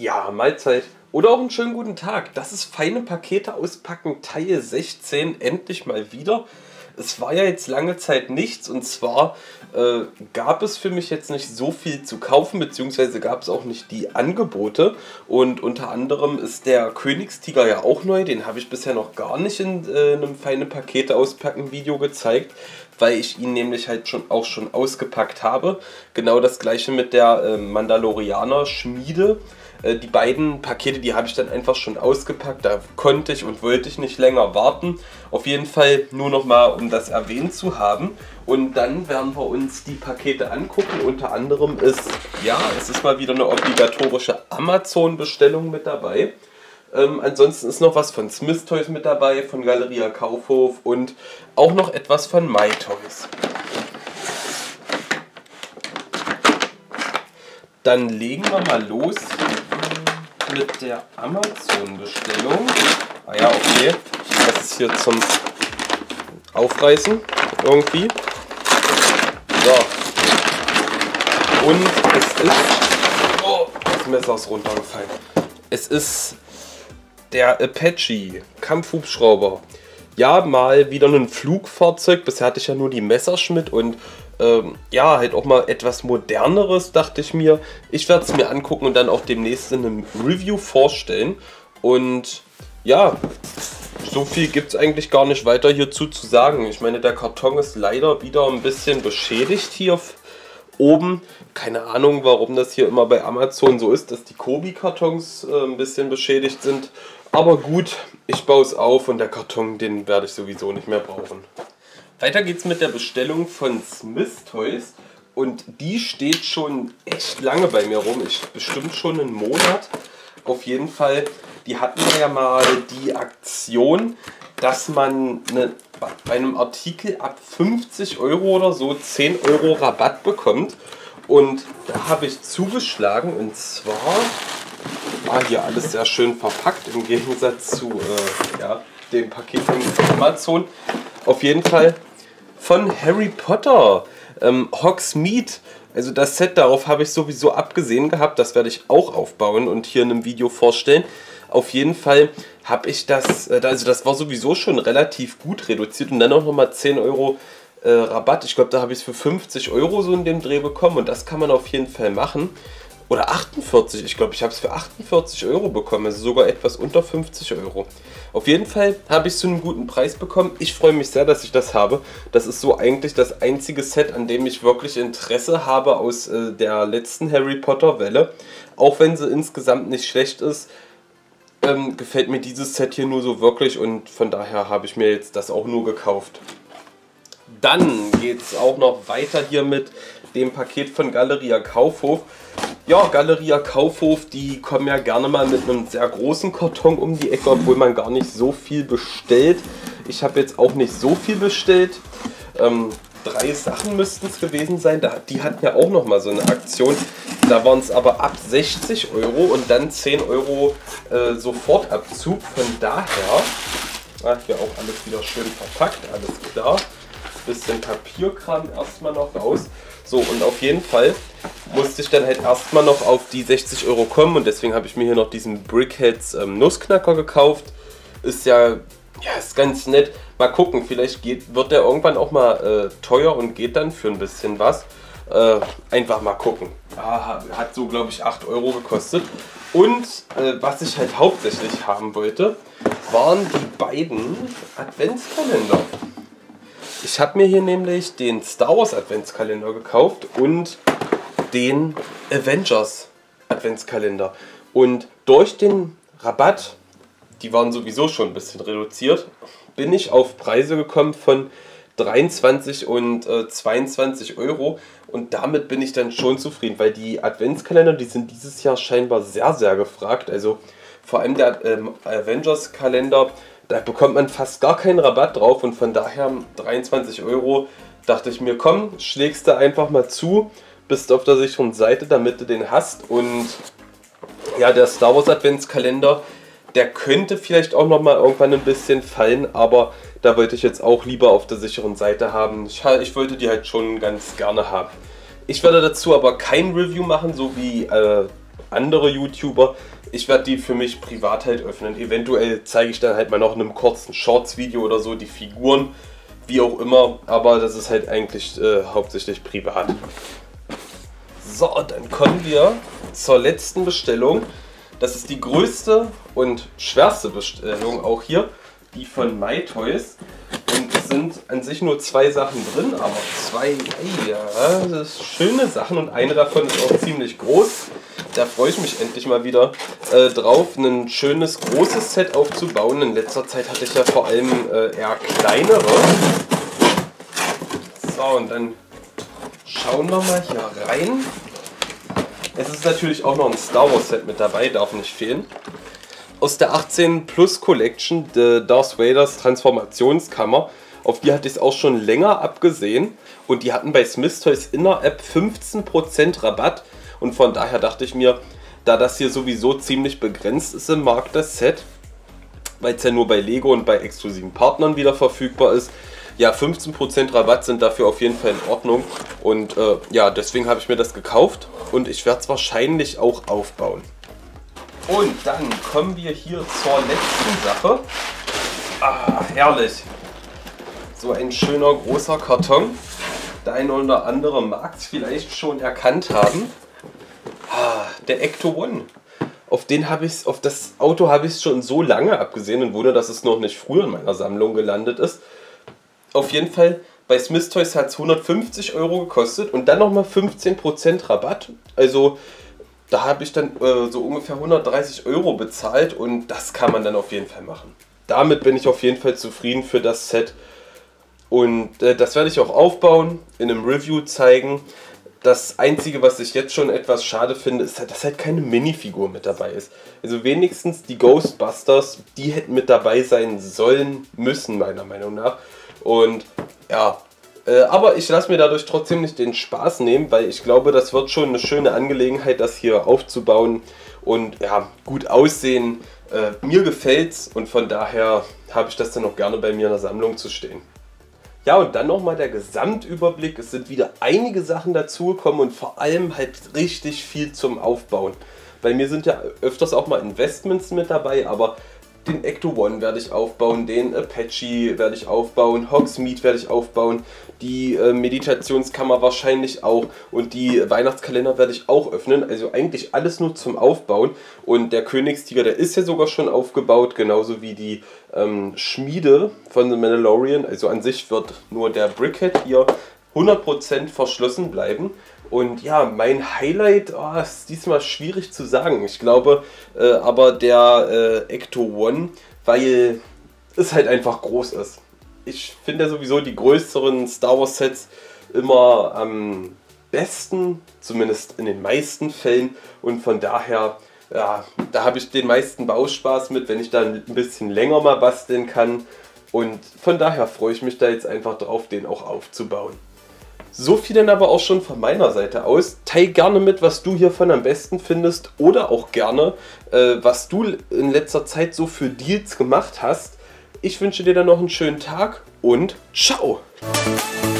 Ja, Mahlzeit. Oder auch einen schönen guten Tag. Das ist feine Pakete auspacken, Teil 16, endlich mal wieder. Es war ja jetzt lange Zeit nichts und zwar gab es für mich jetzt nicht so viel zu kaufen, beziehungsweise gab es auch nicht die Angebote. Und unter anderem ist der Königstiger ja auch neu, den habe ich bisher noch gar nicht in einem feine Pakete auspacken Video gezeigt, weil ich ihn nämlich halt schon ausgepackt habe. Genau das gleiche mit der Mandalorianer Schmiede. Die beiden Pakete, die habe ich dann einfach schon ausgepackt, da konnte ich und wollte ich nicht länger warten. Auf jeden Fall nur noch mal, um das erwähnt zu haben. Und dann werden wir uns die Pakete angucken. Unter anderem ist, ja, es ist mal wieder eine obligatorische Amazon-Bestellung mit dabei. Ansonsten ist noch was von Smith Toys mit dabei, von Galeria Kaufhof und auch noch etwas von MyToys. Dann legen wir mal los mit der Amazon-Bestellung. Ah ja, okay. Das ist hier zum Aufreißen irgendwie. So. Und es ist... Oh, das Messer ist runtergefallen. Es ist der Apache Kampfhubschrauber. Ja, mal wieder ein Flugfahrzeug. Bisher hatte ich ja nur die Messerschmitt und ja, halt auch mal etwas moderneres, dachte ich mir. Ich werde es mir angucken und dann auch demnächst in einem Review vorstellen. Und ja, so viel gibt es eigentlich gar nicht weiter hierzu zu sagen. Ich meine, der Karton ist leider wieder ein bisschen beschädigt hier oben. Keine Ahnung, warum das hier immer bei Amazon so ist, dass die Kobi-Kartons ein bisschen beschädigt sind. Aber gut, ich baue es auf und der Karton, den werde ich sowieso nicht mehr brauchen. Weiter geht's mit der Bestellung von Smith Toys und die steht schon echt lange bei mir rum, bestimmt schon einen Monat. Auf jeden Fall, die hatten wir ja mal die Aktion, dass man bei einem Artikel ab 50 Euro oder so 10 Euro Rabatt bekommt. Und da habe ich zugeschlagen und zwar, hier alles sehr schön verpackt im Gegensatz zu ja, dem Paket von Amazon. Auf jeden Fall von Harry Potter, Hogsmeade. Also das Set, darauf habe ich sowieso abgesehen gehabt. Das werde ich auch aufbauen und hier in einem Video vorstellen. Auf jeden Fall habe ich das, also das war sowieso schon relativ gut reduziert. Und dann auch nochmal 10 Euro Rabatt. Ich glaube, da habe ich es für 50 Euro so in dem Dreh bekommen. Und das kann man auf jeden Fall machen. Oder 48, ich glaube, ich habe es für 48 Euro bekommen, also sogar etwas unter 50 Euro. Auf jeden Fall habe ich es zu einem guten Preis bekommen. Ich freue mich sehr, dass ich das habe. Das ist so eigentlich das einzige Set, an dem ich wirklich Interesse habe aus der letzten Harry Potter Welle. Auch wenn sie insgesamt nicht schlecht ist, gefällt mir dieses Set hier nur so wirklich und von daher habe ich mir jetzt das auch nur gekauft. Dann geht es auch noch weiter hier mit dem Paket von Galeria Kaufhof. Ja, Galeria Kaufhof, die kommen ja gerne mal mit einem sehr großen Karton um die Ecke, obwohl man gar nicht so viel bestellt. Ich habe jetzt auch nicht so viel bestellt. 3 Sachen müssten es gewesen sein. Die hatten ja auch noch mal so eine Aktion. Da waren es aber ab 60 Euro und dann 10 Euro Sofortabzug. Von daher, hier auch alles wieder schön verpackt, alles klar. Bisschen Papierkram erstmal noch raus. So, und auf jeden Fall musste ich dann halt erstmal noch auf die 60 Euro kommen und deswegen habe ich mir hier noch diesen Brickheads Nussknacker gekauft. Ist ja, ist ganz nett. Mal gucken, vielleicht wird der irgendwann auch mal teuer und geht dann für ein bisschen was. Einfach mal gucken. Hat so, glaube ich, 8 Euro gekostet. Und was ich halt hauptsächlich haben wollte, waren die beiden Adventskalender. Ich habe mir hier nämlich den Star Wars Adventskalender gekauft und den Avengers Adventskalender. Und durch den Rabatt, die waren sowieso schon ein bisschen reduziert, bin ich auf Preise gekommen von 23 und 22 Euro. Und damit bin ich dann schon zufrieden, weil die Adventskalender, die sind dieses Jahr scheinbar sehr, sehr gefragt. Also vor allem der Avengers Kalender, da bekommt man fast gar keinen Rabatt drauf und von daher 23 Euro dachte ich mir, komm, schlägst du einfach mal zu, bist auf der sicheren Seite, damit du den hast. Und ja, der Star Wars Adventskalender, der könnte vielleicht auch noch mal irgendwann ein bisschen fallen, aber da wollte ich jetzt auch lieber auf der sicheren Seite haben. Ich wollte die halt schon ganz gerne haben. Ich werde dazu aber kein Review machen, so wie andere YouTuber. Ich werde die für mich privat halt öffnen. Eventuell zeige ich dann halt mal noch in einem kurzen Shorts-Video oder so die Figuren, wie auch immer. Aber das ist halt eigentlich hauptsächlich privat. So, dann kommen wir zur letzten Bestellung. Das ist die größte und schwerste Bestellung auch hier, die von MyToys. Und es sind an sich nur 2 Sachen drin, aber 2, ja, das ist schöne Sachen und eine davon ist auch ziemlich groß. Da freue ich mich endlich mal wieder drauf, ein schönes großes Set aufzubauen. In letzter Zeit hatte ich ja vor allem eher kleinere. So, und dann schauen wir mal hier rein. Es ist natürlich auch noch ein Star Wars Set mit dabei, darf nicht fehlen. Aus der 18 Plus Collection, Darth Vaders Transformationskammer. Auf die hatte ich es auch schon länger abgesehen. Und die hatten bei Smyths Toys in der App 15% Rabatt. Und von daher dachte ich mir, da das hier sowieso ziemlich begrenzt ist im Markt, das Set, weil es ja nur bei Lego und bei exklusiven Partnern wieder verfügbar ist, ja, 15% Rabatt sind dafür auf jeden Fall in Ordnung. Und ja, deswegen habe ich mir das gekauft. Und ich werde es wahrscheinlich auch aufbauen. Und dann kommen wir hier zur letzten Sache. Ah, herrlich. So ein schöner großer Karton. Der eine oder andere mag es vielleicht schon erkannt haben. Ah, der Ecto One. Auf das Auto habe ich es schon so lange abgesehen und wundere, dass es noch nicht früher in meiner Sammlung gelandet ist. Auf jeden Fall, bei Smyths Toys hat es 150 € gekostet und dann nochmal 15% Rabatt. Also da habe ich dann so ungefähr 130 € bezahlt und das kann man dann auf jeden Fall machen. Damit bin ich auf jeden Fall zufrieden für das Set. Und das werde ich auch aufbauen, in einem Review zeigen. Das Einzige, was ich jetzt schon etwas schade finde, ist, dass halt keine Minifigur mit dabei ist. Also wenigstens die Ghostbusters, die hätten mit dabei sein sollen, müssen meiner Meinung nach. Und ja, aber ich lasse mir dadurch trotzdem nicht den Spaß nehmen, weil ich glaube, das wird schon eine schöne Angelegenheit, das hier aufzubauen und ja, gut aussehen. Mir gefällt's und von daher habe ich das dann auch gerne bei mir in der Sammlung zu stehen. Ja, und dann nochmal der Gesamtüberblick. Es sind wieder einige Sachen dazugekommen und vor allem halt richtig viel zum Aufbauen. Bei mir sind ja öfters auch mal Investments mit dabei, aber den Ecto One werde ich aufbauen, den Apache werde ich aufbauen, Hogsmeade werde ich aufbauen, die Meditationskammer wahrscheinlich auch und die Weihnachtskalender werde ich auch öffnen. Also eigentlich alles nur zum Aufbauen. Und der Königstiger, der ist ja sogar schon aufgebaut, genauso wie die Schmiede von The Mandalorian. Also an sich wird nur der Brickhead hier 100% verschlossen bleiben. Und ja, mein Highlight ist diesmal schwierig zu sagen. Ich glaube aber der Ecto One, weil es halt einfach groß ist. Ich finde ja sowieso die größeren Star Wars Sets immer am besten, zumindest in den meisten Fällen. Und von daher, ja, da habe ich den meisten Bauspaß mit, wenn ich da ein bisschen länger mal basteln kann. Und von daher freue ich mich da jetzt einfach drauf, den auch aufzubauen. So viel dann aber auch schon von meiner Seite aus. Teil gerne mit, was du hiervon am besten findest oder auch gerne, was du in letzter Zeit so für Deals gemacht hast. Ich wünsche dir dann noch einen schönen Tag und ciao!